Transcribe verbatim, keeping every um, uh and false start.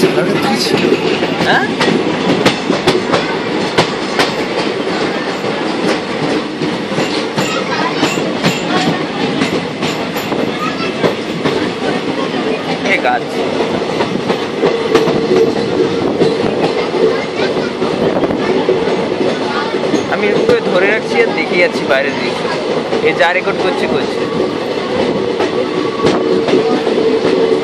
হ্যাঁ এ গাছ আমি একটু ধরে রাখছি আর দেখে যাচ্ছি বাইরের দৃশ্য এ যা রেকর্ড করছে করছে